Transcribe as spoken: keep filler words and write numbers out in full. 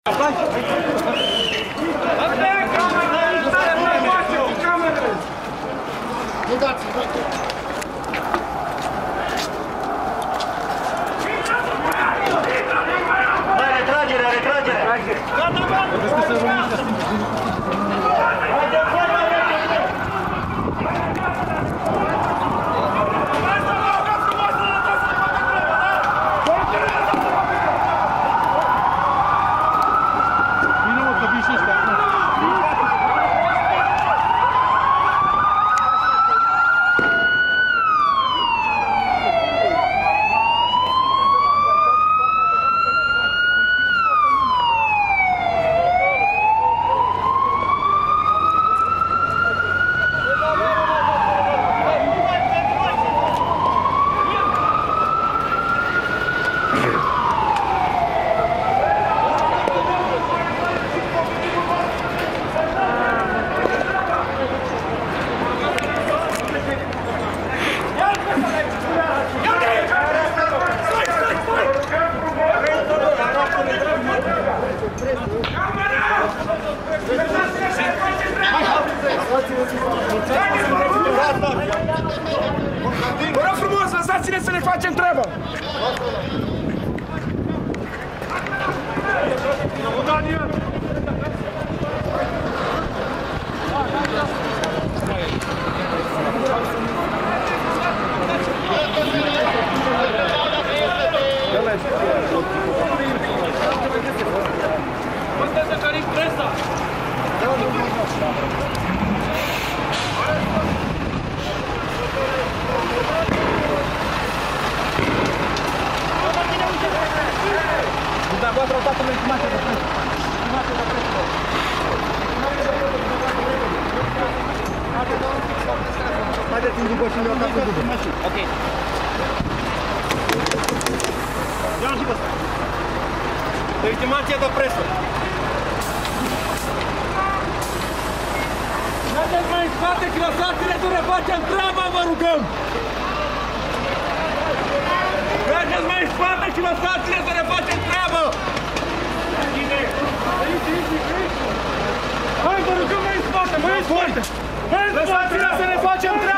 Nu dați, Mai retragere, retragere! Vă rog frumos, lăsați-ne să ne facem treaba! Dumneavoastră toată legitimația de presă. Legitimația de presă. Haideți în după și mi-au dat în după. Ok. Ia-l și pe ăsta. Legitimația de presă. Mergeți mai în spate, că lăsați-ne să ne facem treaba, vă rugăm! Mergeți mai în spate și lăsați-ne să ne facem treabă! Hai, vă rugăm mai în spate, mai în spate! Lăsați-ne să ne facem treabă!